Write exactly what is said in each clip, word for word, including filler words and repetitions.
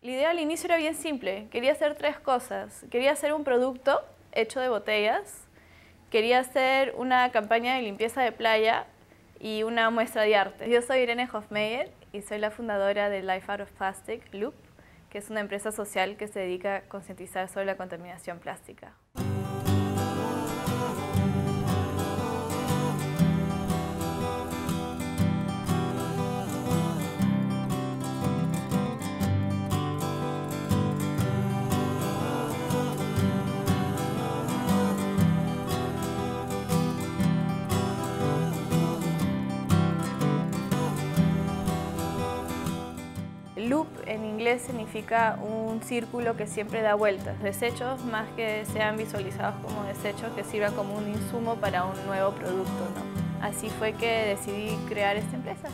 La idea al inicio era bien simple. Quería hacer tres cosas. Quería hacer un producto hecho de botellas, quería hacer una campaña de limpieza de playa y una muestra de arte. Yo soy Irene Hofmeyer y soy la fundadora de Life Out of Plastic, Loop, que es una empresa social que se dedica a concientizar sobre la contaminación plástica. Loop en inglés significa un círculo que siempre da vueltas. Desechos, más que sean visualizados como desechos, que sirvan como un insumo para un nuevo producto, ¿no? Así fue que decidí crear esta empresa.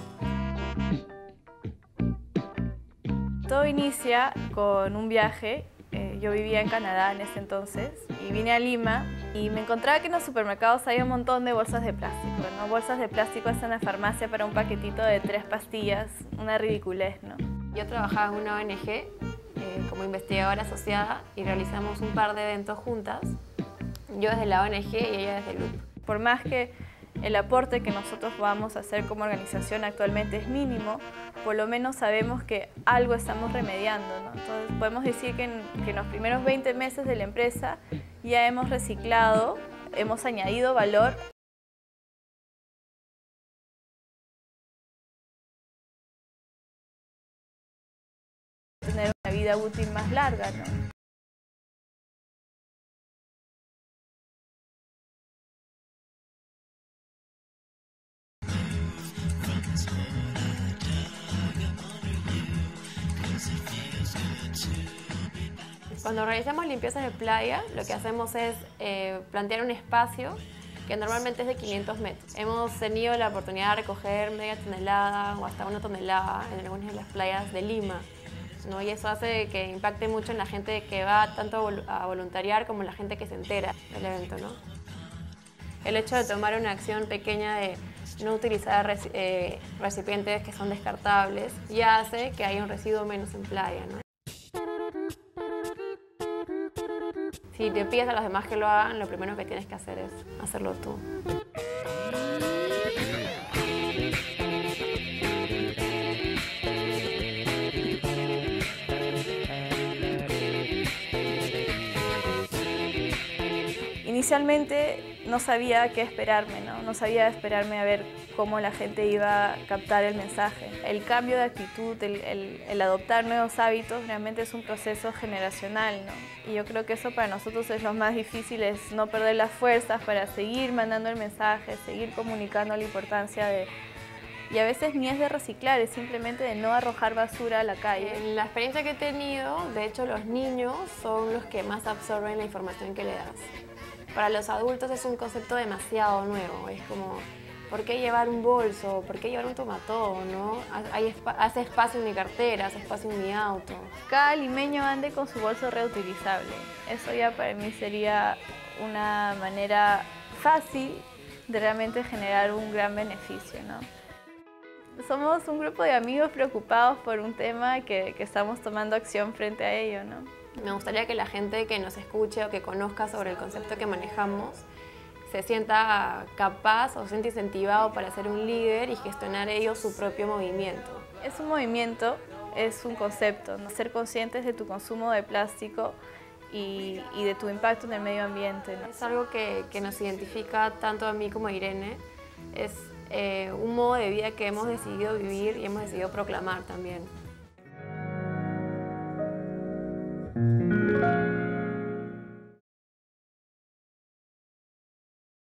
Todo inicia con un viaje. Eh, yo vivía en Canadá en ese entonces y vine a Lima y me encontraba que en los supermercados había un montón de bolsas de plástico, ¿no? Bolsas de plástico hasta en la farmacia para un paquetito de tres pastillas, una ridiculez, ¿no? Yo trabajaba en una O N G eh, como investigadora asociada y realizamos un par de eventos juntas, yo desde la O N G y ella desde Loop. Por más que el aporte que nosotros vamos a hacer como organización actualmente es mínimo, por lo menos sabemos que algo estamos remediando, ¿no? Entonces podemos decir que en, que en los primeros veinte meses de la empresa ya hemos reciclado, hemos añadido valor. Tener una vida útil más larga, ¿no? Cuando realizamos limpiezas de playa, lo que hacemos es eh, plantear un espacio que normalmente es de quinientos metros. Hemos tenido la oportunidad de recoger media tonelada o hasta una tonelada en algunas de las playas de Lima, ¿no? Y eso hace que impacte mucho en la gente que va tanto a voluntariar como en la gente que se entera del evento, ¿no? El hecho de tomar una acción pequeña de no utilizar eh, recipientes que son descartables ya hace que haya un residuo menos en playa, ¿no? Si te pides a los demás que lo hagan, lo primero que tienes que hacer es hacerlo tú. Inicialmente no sabía qué esperarme, ¿no? No sabía esperarme a ver cómo la gente iba a captar el mensaje. El cambio de actitud, el, el, el adoptar nuevos hábitos realmente es un proceso generacional, ¿no? Y yo creo que eso para nosotros es lo más difícil, es no perder las fuerzas para seguir mandando el mensaje, seguir comunicando la importancia de... Y a veces ni es de reciclar, es simplemente de no arrojar basura a la calle. En la experiencia que he tenido, de hecho los niños son los que más absorben la información que le das. Para los adultos es un concepto demasiado nuevo, es como, ¿por qué llevar un bolso? ¿Por qué llevar un tomatón? ¿No? Hay espa- hace espacio en mi cartera, hace espacio en mi auto. Cada limeño ande con su bolso reutilizable. Eso ya para mí sería una manera fácil de realmente generar un gran beneficio, ¿no? Somos un grupo de amigos preocupados por un tema que, que estamos tomando acción frente a ello, ¿no? Me gustaría que la gente que nos escuche o que conozca sobre el concepto que manejamos se sienta capaz o se sienta incentivado para ser un líder y gestionar ellos su propio movimiento. Es un movimiento, es un concepto, ¿no? Ser conscientes de tu consumo de plástico y, y de tu impacto en el medio ambiente, ¿no? Es algo que, que nos identifica tanto a mí como a Irene. Es eh, un modo de vida que hemos decidido vivir y hemos decidido proclamar también.